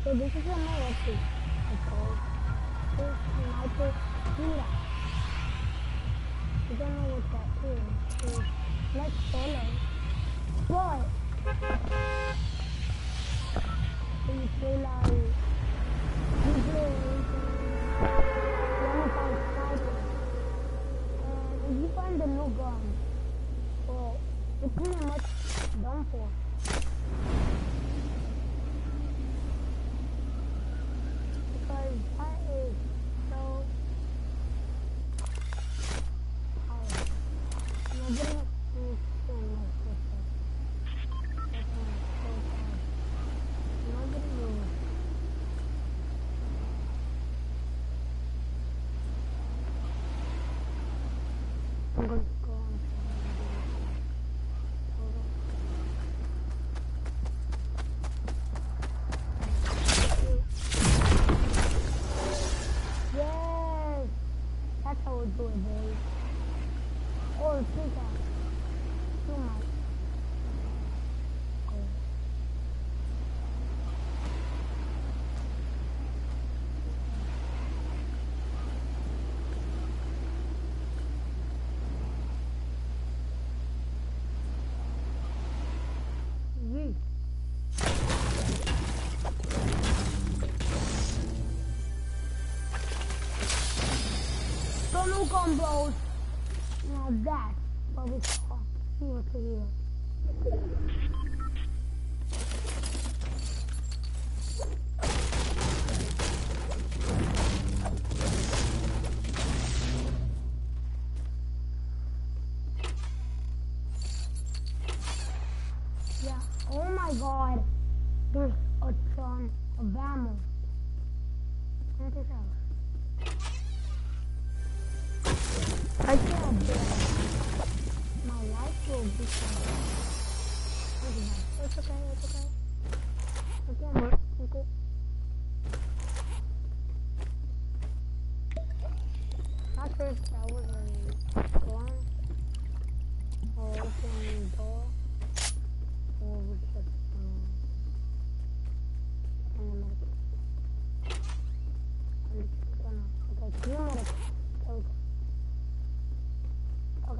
So this is a military. Okay. This sniper killer. I don't know what that is. It's like solo. But you play like you play one time sniper. And if you find a new gun, well, it's pretty much done for. Because that is so hard. Nobody needs to know this stuff. That's why it's so hard. Nobody knows. I'm going to go on. Yes! That's how we do it, babe. Or pickaxe. Too much. Oh. Yeet. So no combos. Now that's what we call hero to hero. Yeah. Oh my god. There's a ton of ammo. Check this out. I can't bear my life will be fine. It's okay, it's okay. Okay, work. Okay. Not sure if that was a gun or open door or was just animatic. Okay, you medic. Okay. Okay.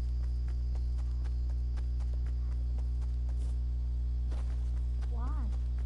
Why?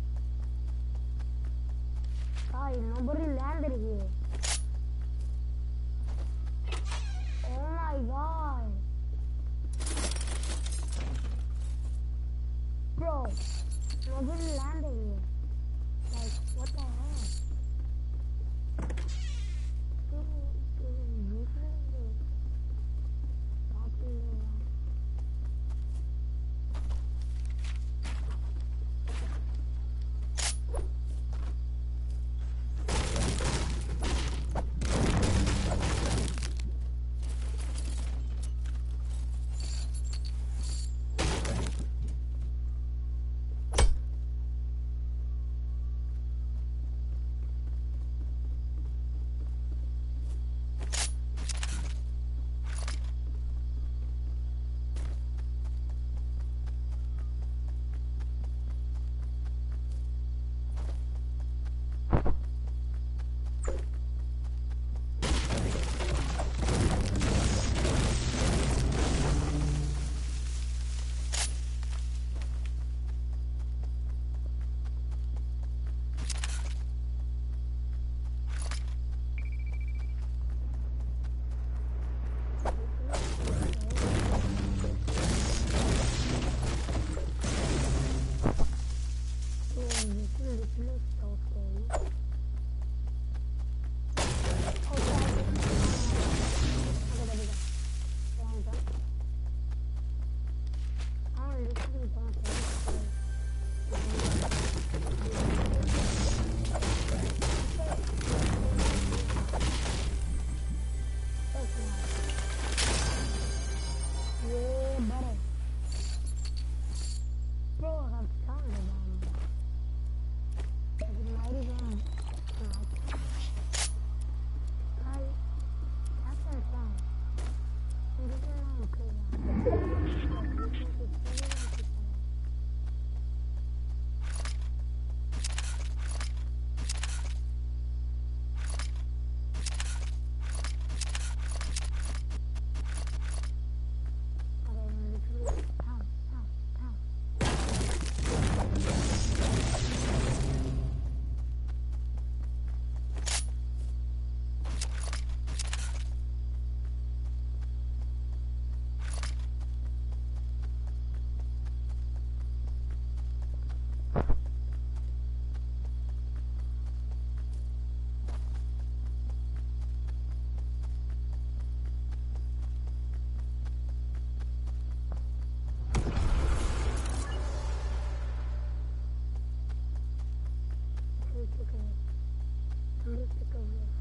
I'm gonna stick over here.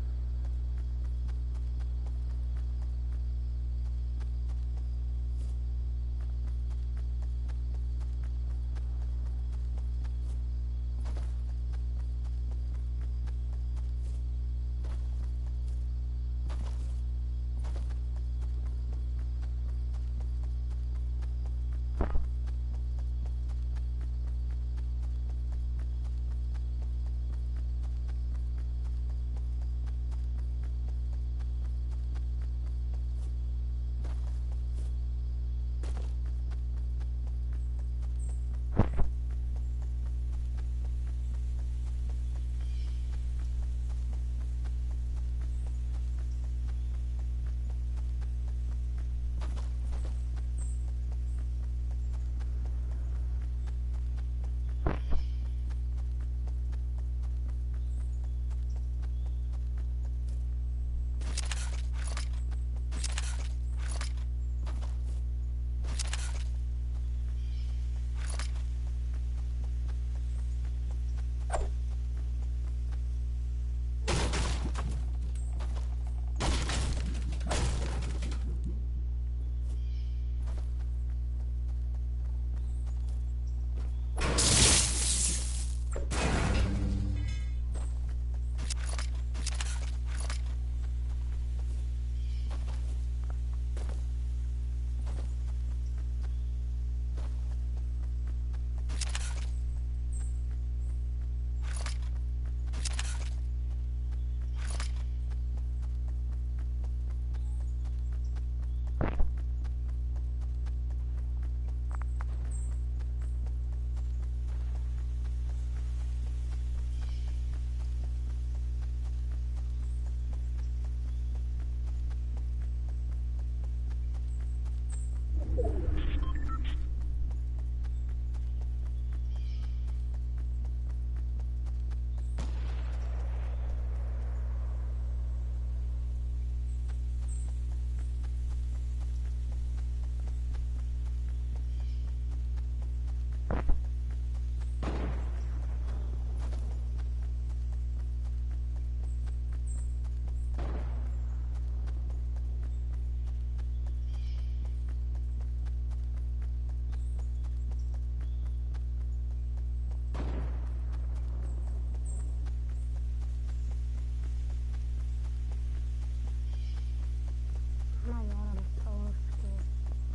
Oh my god, I'm so scared.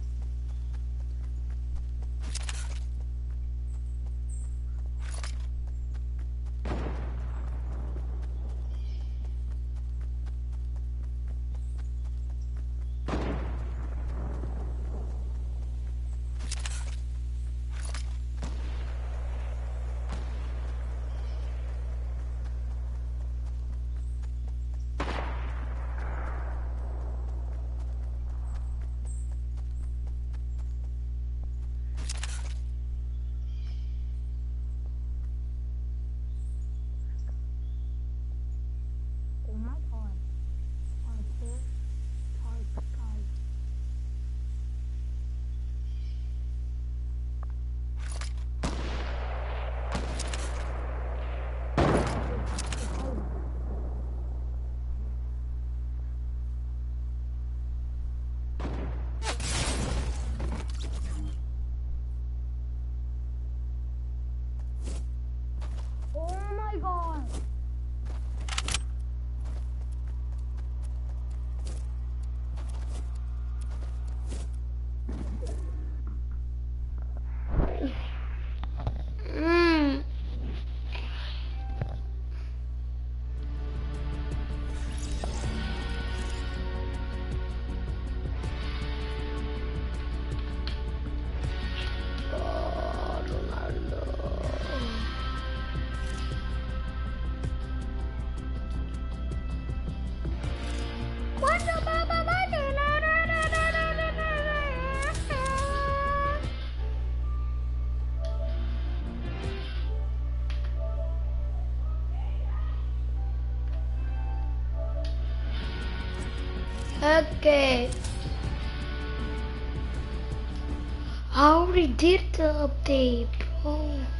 Oh my god. Hardcore. Hard sky. Oh my god. Okay. I already did the update, bro.